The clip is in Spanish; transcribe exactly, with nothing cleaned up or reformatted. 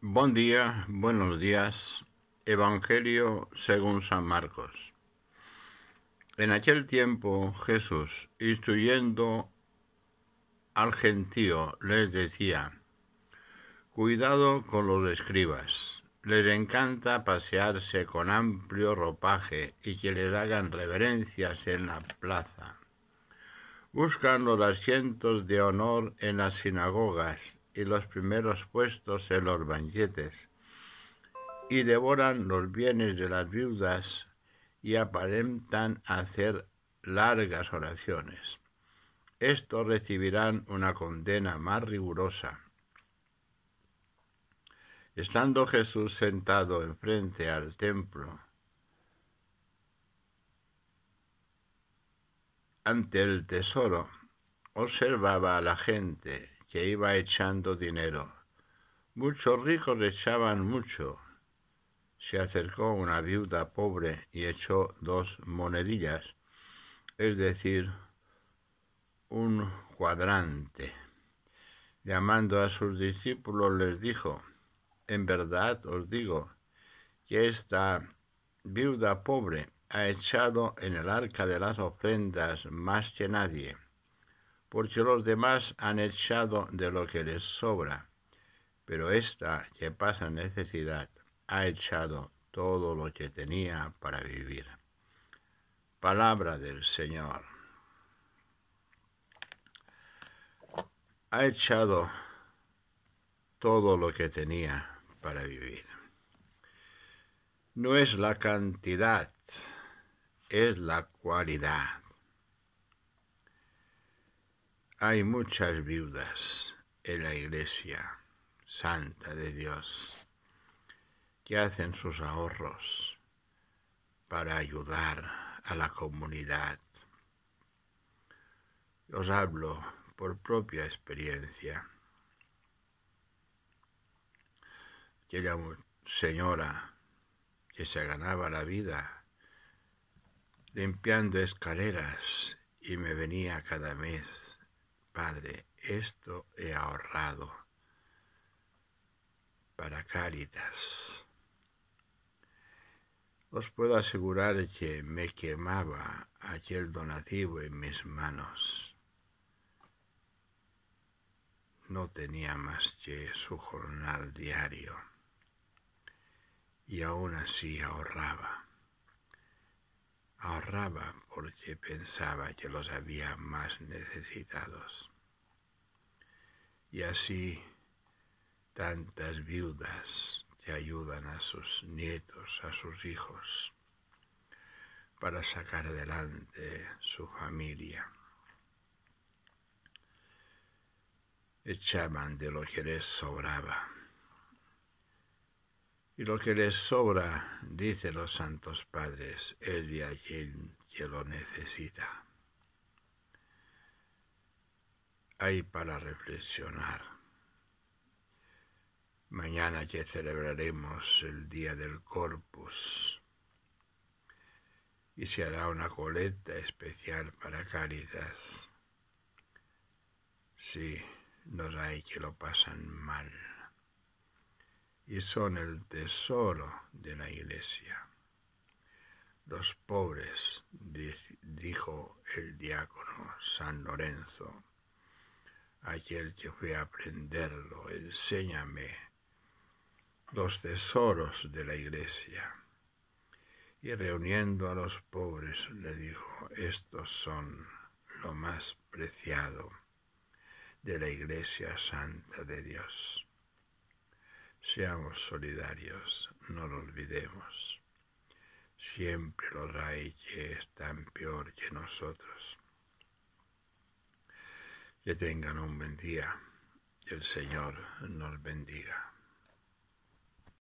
Buen día, buenos días. Evangelio según San Marcos. En aquel tiempo Jesús, instruyendo al gentío, les decía: cuidado con los escribas. Les encanta pasearse con amplio ropaje y que les hagan reverencias en la plaza. Buscan los asientos de honor en las sinagogas y los primeros puestos en los banquetes, y devoran los bienes de las viudas y aparentan hacer largas oraciones. Estos recibirán una condena más rigurosa. Estando Jesús sentado enfrente al templo, ante el tesoro, observaba a la gente que iba echando dinero. Muchos ricos echaban mucho. Se acercó una viuda pobre y echó dos monedillas, es decir, un cuadrante. Llamando a sus discípulos les dijo: en verdad os digo que esta viuda pobre ha echado en el arca de las ofrendas más que nadie, porque los demás han echado de lo que les sobra, pero esta que pasa necesidad ha echado todo lo que tenía para vivir. Palabra del Señor. Ha echado todo lo que tenía para vivir. No es la cantidad, es la cualidad. Hay muchas viudas en la Iglesia Santa de Dios que hacen sus ahorros para ayudar a la comunidad. Os hablo por propia experiencia. Aquella señora que se ganaba la vida limpiando escaleras y me venía cada mes: Padre, esto he ahorrado para Cáritas. Os puedo asegurar que me quemaba aquel donativo en mis manos. No tenía más que su jornal diario y aún así ahorraba. Ahorraba porque pensaba que los había más necesitados. Y así tantas viudas que ayudan a sus nietos, a sus hijos, para sacar adelante su familia. Echaban de lo que les sobraba. Y lo que les sobra, dicen los santos padres, es de aquel que lo necesita. Hay para reflexionar. Mañana que celebraremos el Día del Corpus y se hará una colecta especial para Cáritas. Sí, los hay que lo pasan mal y son el tesoro de la Iglesia. Los pobres, dijo el diácono San Lorenzo, aquel que fue a aprenderlo: enséñame los tesoros de la Iglesia. Y reuniendo a los pobres le dijo: estos son lo más preciado de la Iglesia Santa de Dios. Seamos solidarios, no lo olvidemos. Siempre los hay que están peor que nosotros. Que tengan un buen día. Que el Señor nos bendiga.